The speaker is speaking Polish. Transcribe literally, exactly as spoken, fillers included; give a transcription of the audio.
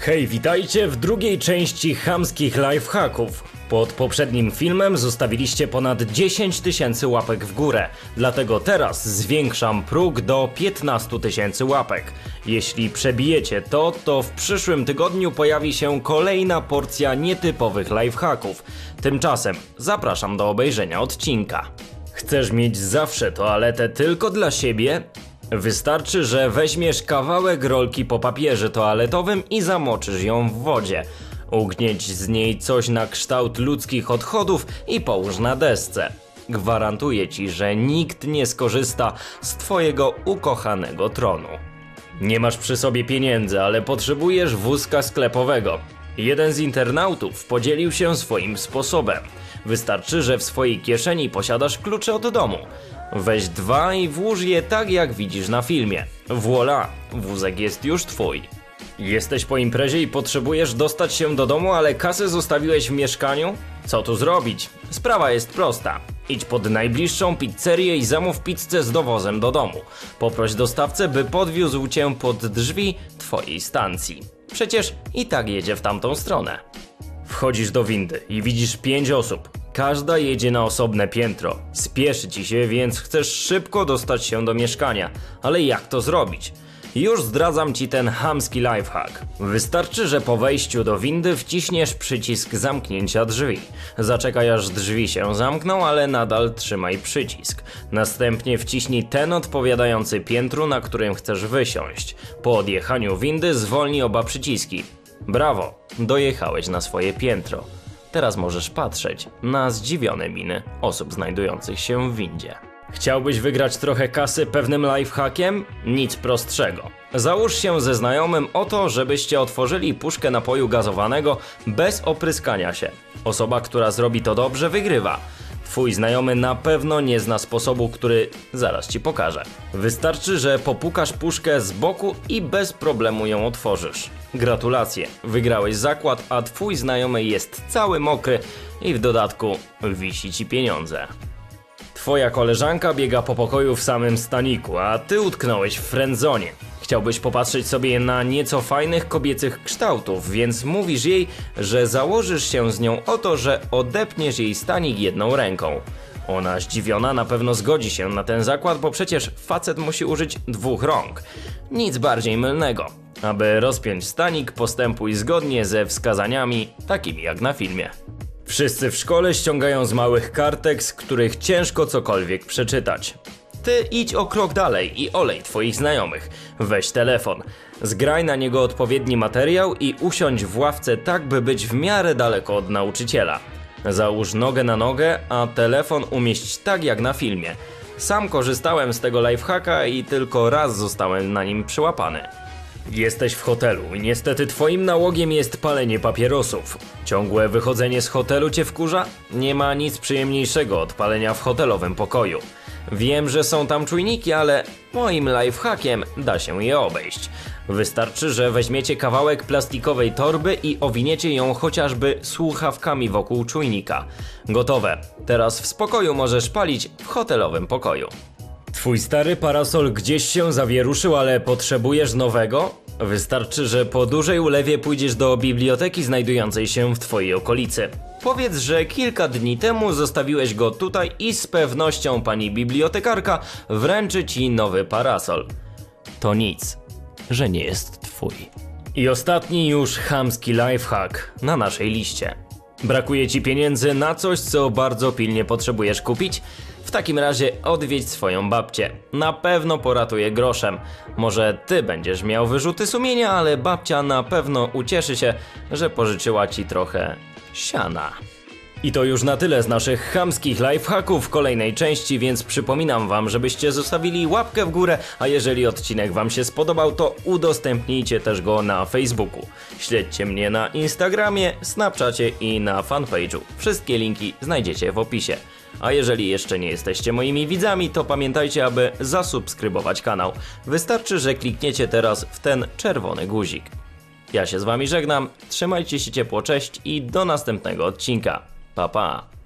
Hej, witajcie w drugiej części chamskich lifehacków. Pod poprzednim filmem zostawiliście ponad dziesięć tysięcy łapek w górę, dlatego teraz zwiększam próg do piętnastu tysięcy łapek. Jeśli przebijecie to, to w przyszłym tygodniu pojawi się kolejna porcja nietypowych lifehacków. Tymczasem zapraszam do obejrzenia odcinka. Chcesz mieć zawsze toaletę tylko dla siebie? Wystarczy, że weźmiesz kawałek rolki po papierze toaletowym i zamoczysz ją w wodzie. Ugnieć z niej coś na kształt ludzkich odchodów i połóż na desce. Gwarantuję ci, że nikt nie skorzysta z twojego ukochanego tronu. Nie masz przy sobie pieniędzy, ale potrzebujesz wózka sklepowego. Jeden z internautów podzielił się swoim sposobem. Wystarczy, że w swojej kieszeni posiadasz klucze od domu. Weź dwa i włóż je tak, jak widzisz na filmie. Voila, wózek jest już twój. Jesteś po imprezie i potrzebujesz dostać się do domu, ale kasę zostawiłeś w mieszkaniu? Co tu zrobić? Sprawa jest prosta. Idź pod najbliższą pizzerię i zamów pizzę z dowozem do domu. Poproś dostawcę, by podwiózł cię pod drzwi twojej stacji. Przecież i tak jedzie w tamtą stronę. Wchodzisz do windy i widzisz pięć osób. Każda jedzie na osobne piętro. Spieszy ci się, więc chcesz szybko dostać się do mieszkania. Ale jak to zrobić? Już zdradzam ci ten chamski lifehack. Wystarczy, że po wejściu do windy wciśniesz przycisk zamknięcia drzwi. Zaczekaj, aż drzwi się zamkną, ale nadal trzymaj przycisk. Następnie wciśnij ten odpowiadający piętru, na którym chcesz wysiąść. Po odjechaniu windy zwolnij oba przyciski. Brawo, dojechałeś na swoje piętro. Teraz możesz patrzeć na zdziwione miny osób znajdujących się w windzie. Chciałbyś wygrać trochę kasy pewnym lifehackiem? Nic prostszego. Załóż się ze znajomym o to, żebyście otworzyli puszkę napoju gazowanego bez opryskania się. Osoba, która zrobi to dobrze, wygrywa. Twój znajomy na pewno nie zna sposobu, który zaraz ci pokażę. Wystarczy, że popukasz puszkę z boku i bez problemu ją otworzysz. Gratulacje, wygrałeś zakład, a twój znajomy jest cały mokry i w dodatku wisi ci pieniądze. Twoja koleżanka biega po pokoju w samym staniku, a ty utknąłeś w friendzone. Chciałbyś popatrzeć sobie na nieco fajnych kobiecych kształtów, więc mówisz jej, że założysz się z nią o to, że odepniesz jej stanik jedną ręką. Ona zdziwiona na pewno zgodzi się na ten zakład, bo przecież facet musi użyć dwóch rąk. Nic bardziej mylnego. Aby rozpiąć stanik, postępuj zgodnie ze wskazaniami, takimi jak na filmie. Wszyscy w szkole ściągają z małych kartek, z których ciężko cokolwiek przeczytać. Ty idź o krok dalej i olej twoich znajomych. Weź telefon, zgraj na niego odpowiedni materiał i usiądź w ławce tak, by być w miarę daleko od nauczyciela. Załóż nogę na nogę, a telefon umieść tak jak na filmie. Sam korzystałem z tego lifehacka i tylko raz zostałem na nim przyłapany. Jesteś w hotelu i niestety twoim nałogiem jest palenie papierosów. Ciągłe wychodzenie z hotelu cię wkurza? Nie ma nic przyjemniejszego od palenia w hotelowym pokoju. Wiem, że są tam czujniki, ale moim lifehackiem da się je obejść. Wystarczy, że weźmiecie kawałek plastikowej torby i owiniecie ją chociażby słuchawkami wokół czujnika. Gotowe. Teraz w spokoju możesz palić w hotelowym pokoju. Twój stary parasol gdzieś się zawieruszył, ale potrzebujesz nowego? Wystarczy, że po dużej ulewie pójdziesz do biblioteki znajdującej się w twojej okolicy. Powiedz, że kilka dni temu zostawiłeś go tutaj i z pewnością pani bibliotekarka wręczy ci nowy parasol. To nic, że nie jest twój. I ostatni już chamski lifehack na naszej liście. Brakuje ci pieniędzy na coś, co bardzo pilnie potrzebujesz kupić? W takim razie odwiedź swoją babcię. Na pewno poratuje groszem. Może ty będziesz miał wyrzuty sumienia, ale babcia na pewno ucieszy się, że pożyczyła ci trochę siana. I to już na tyle z naszych chamskich lifehacków w kolejnej części, więc przypominam wam, żebyście zostawili łapkę w górę, a jeżeli odcinek wam się spodobał, to udostępnijcie też go na Facebooku. Śledźcie mnie na Instagramie, Snapchacie i na fanpage'u. Wszystkie linki znajdziecie w opisie. A jeżeli jeszcze nie jesteście moimi widzami, to pamiętajcie, aby zasubskrybować kanał. Wystarczy, że klikniecie teraz w ten czerwony guzik. Ja się z wami żegnam, trzymajcie się ciepło, cześć i do następnego odcinka. Pa, pa.